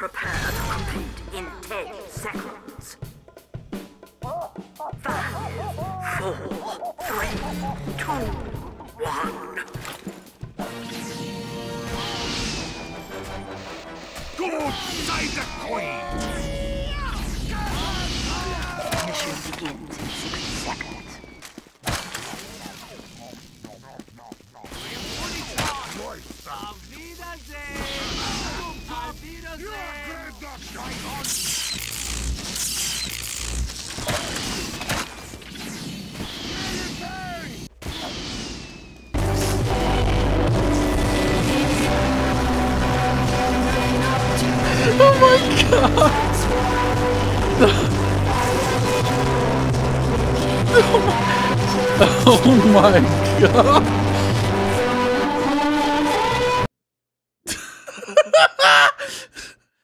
Prepare to complete in 10 seconds. 5, 4, 3, 2, 1. Go save the queen! Mission begins in 60 seconds. Auf Wiedersehen! Auf Wiedersehen! Oh my god! Oh my god!